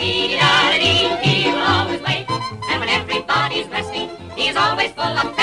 dee-da-dee, he will always wait. And when everybody's resting, he is always full of